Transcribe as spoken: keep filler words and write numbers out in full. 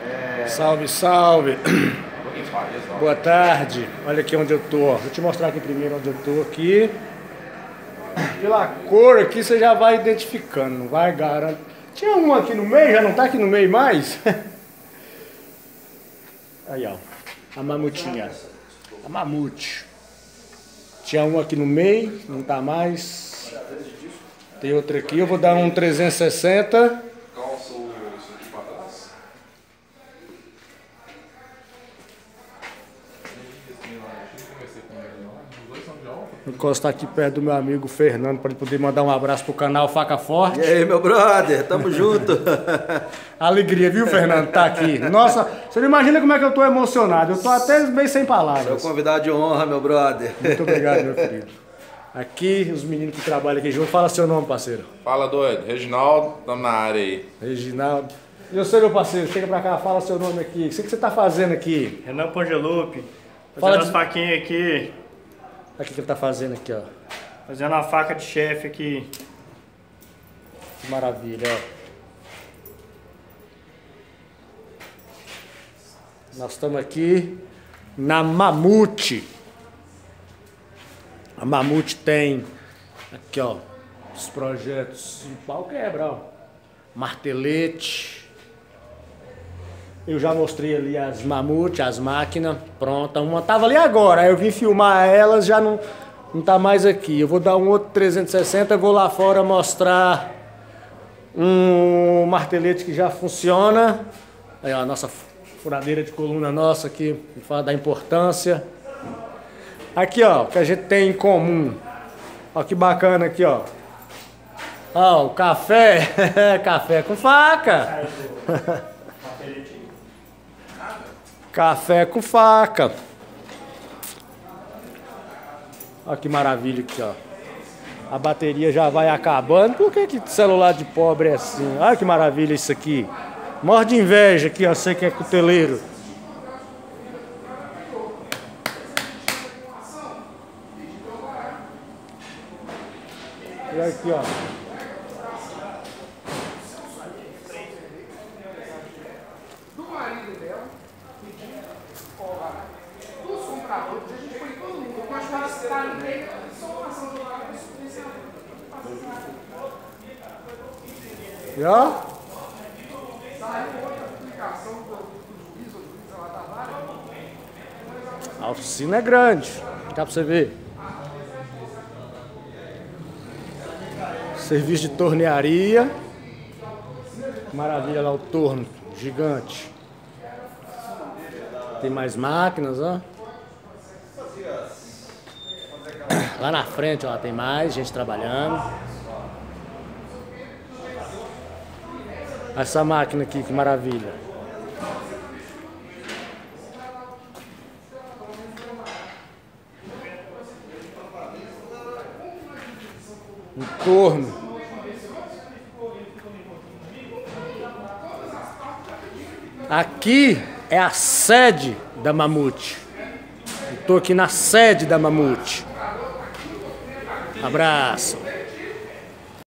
Salve, salve. Boa tarde. Olha aqui onde eu tô. Vou te mostrar aqui primeiro onde eu tô aqui. Pela cor aqui você já vai identificando, não vai garantir. Tinha um aqui no meio, já não tá aqui no meio mais? Aí, ó. A mamutinha. A mamute. Tinha um aqui no meio, não tá mais. Tem outra aqui, eu vou dar um trezentos e sessenta. Vou encostar aqui perto do meu amigo Fernando para ele poder mandar um abraço pro canal Faca Forte. E aí, meu brother, tamo junto. Alegria, viu, Fernando, tá aqui. Nossa, você não imagina como é que eu tô emocionado. Eu tô até meio sem palavras. Seu convidado de honra, meu brother. Muito obrigado, meu querido. Aqui, os meninos que trabalham aqui junto. Fala seu nome, parceiro. Fala, doido. Reginaldo, estamos na área aí. Reginaldo. E você, meu parceiro, chega pra cá, fala seu nome aqui. O que você tá fazendo aqui? Renan Pongelupe. Fazendo Fala as de... faquinhas aqui. Olha o que ele tá fazendo aqui, ó. Fazendo a faca de chefe aqui. Que maravilha, ó. Nós estamos aqui na Mamute. A Mamute tem aqui, ó, os projetos. O pau quebra, ó. Martelete. Eu já mostrei ali as Mamute, as máquinas. Pronta. Uma tava ali agora. Aí eu vim filmar elas, já não, não tá mais aqui. Eu vou dar um outro trezentos e sessenta. Vou lá fora mostrar um martelete que já funciona. Aí, ó, a nossa furadeira de coluna nossa aqui. Fala da importância. Aqui, ó, o que a gente tem em comum. Ó, que bacana aqui, ó. Ó, o café. Café com faca. Café com faca. Olha que maravilha aqui, ó. A bateria já vai acabando. Por que que celular de pobre é assim? Olha que maravilha isso aqui. Morre de inveja aqui, ó. Você que é cuteleiro. E aqui, ó. E ó. A oficina é grande, dá pra você ver. Serviço de tornearia. Maravilha lá o torno, gigante. Tem mais máquinas, ó. Lá na frente, ó, tem mais gente trabalhando. Essa máquina aqui, que maravilha. Um torno. Aqui é a sede da Mamute. Eu tô aqui na sede da Mamute. Abraço.